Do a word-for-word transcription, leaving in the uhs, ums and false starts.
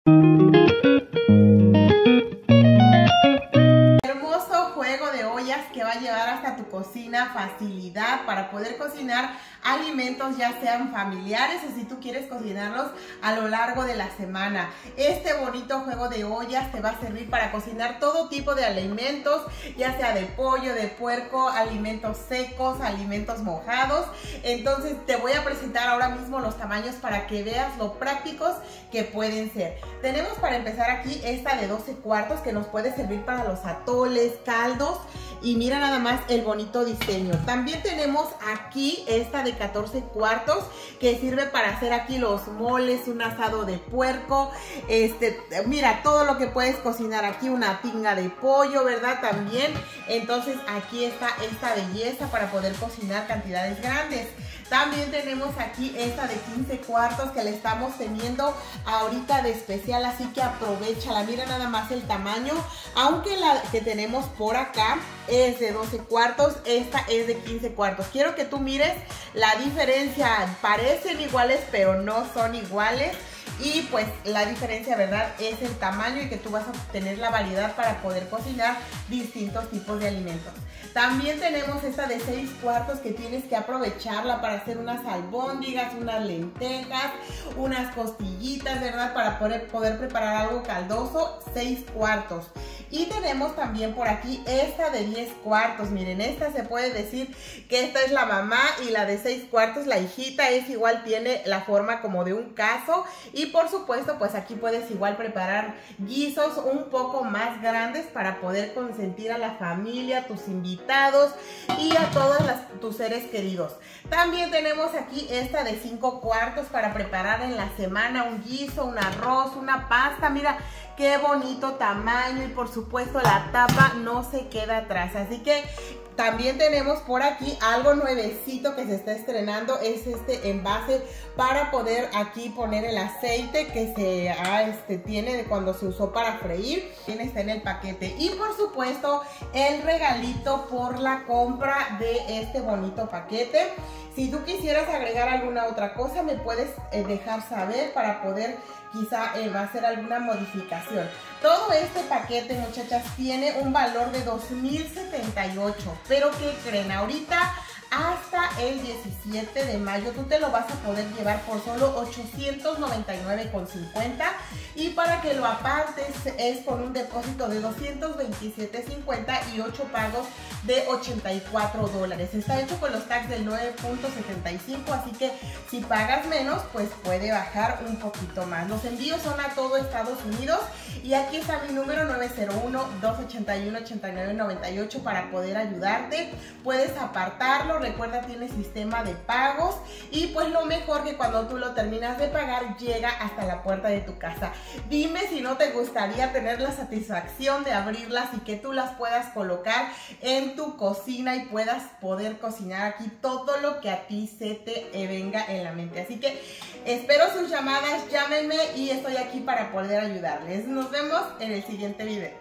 Hermoso juego de ollas que va a llevar hasta tu cocina facilidad para poder cocinar alimentos, ya sean familiares o si tú quieres cocinarlos a lo largo de la semana. Este bonito juego de ollas te va a servir para cocinar todo tipo de alimentos, ya sea de pollo, de puerco, alimentos secos, alimentos mojados. Entonces te voy a presentar ahora mismo los tamaños para que veas lo prácticos que pueden ser. Tenemos para empezar aquí esta de doce cuartos que nos puede servir para los atoles, caldos. Y mira nada más el bonito diseño. También tenemos aquí esta de catorce cuartos que sirve para hacer aquí los moles, un asado de puerco. Este, mira todo lo que puedes cocinar aquí, una tinga de pollo, ¿verdad? También. Entonces aquí está esta belleza para poder cocinar cantidades grandes. También tenemos aquí esta de quince cuartos que le estamos teniendo ahorita de especial, así que aprovechala. Mira nada más el tamaño, aunque la que tenemos por acá es de doce cuartos, esta es de quince cuartos. Quiero que tú mires la diferencia, parecen iguales pero no son iguales. Y pues la diferencia, ¿verdad?, es el tamaño y que tú vas a tener la variedad para poder cocinar distintos tipos de alimentos. También tenemos esta de seis cuartos que tienes que aprovecharla para hacer unas albóndigas, unas lentejas, unas costillitas, ¿verdad?, para poder, poder preparar algo caldoso, seis cuartos. Y tenemos también por aquí esta de diez cuartos. Miren, esta se puede decir que esta es la mamá y la de seis cuartos, la hijita, es igual, tiene la forma como de un caso. Y por supuesto, pues aquí puedes igual preparar guisos un poco más grandes para poder consentir a la familia, tus invitados y a todos las, tus seres queridos. También tenemos aquí esta de cinco cuartos para preparar en la semana un guiso, un arroz, una pasta. Mira qué bonito tamaño y por supuesto la tapa no se queda atrás. Así que también tenemos por aquí algo nuevecito que se está estrenando, es este envase para poder aquí poner el aceite que se ah, este, tiene de cuando se usó para freír. También está en el paquete. Y por supuesto el regalito por la compra de este bonito paquete. Si tú quisieras agregar alguna otra cosa, me puedes eh, dejar saber para poder quizá eh, hacer alguna modificación. Todo este paquete, muchachas, tiene un valor de dos mil setenta y ocho. Pero ¿qué creen? Ahorita hasta el diecisiete de mayo tú te lo vas a poder llevar por solo ochocientos noventa y nueve con cincuenta, y para que lo apartes es con un depósito de doscientos veintisiete cincuenta y ocho pagos de ochenta y cuatro dólares. Está hecho con los tags del nueve punto setenta y cinco, así que si pagas menos pues puede bajar un poquito más. Los envíos son a todo Estados Unidos y aquí está mi número nueve cero uno, dos ocho uno, ocho nueve nueve ocho para poder ayudarte. Puedes apartarlo. Recuerda, tiene sistema de pagos y pues lo mejor que cuando tú lo terminas de pagar llega hasta la puerta de tu casa. Dime si no te gustaría tener la satisfacción de abrirlas y que tú las puedas colocar en tu cocina y puedas poder cocinar aquí todo lo que a ti se te venga en la mente. Así que espero sus llamadas, llámenme y estoy aquí para poder ayudarles. Nos vemos en el siguiente video.